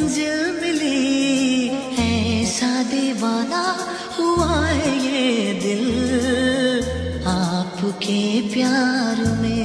मंजिल मिली, ऐसा दीवाना हुआ है ये दिल आपके प्यार में।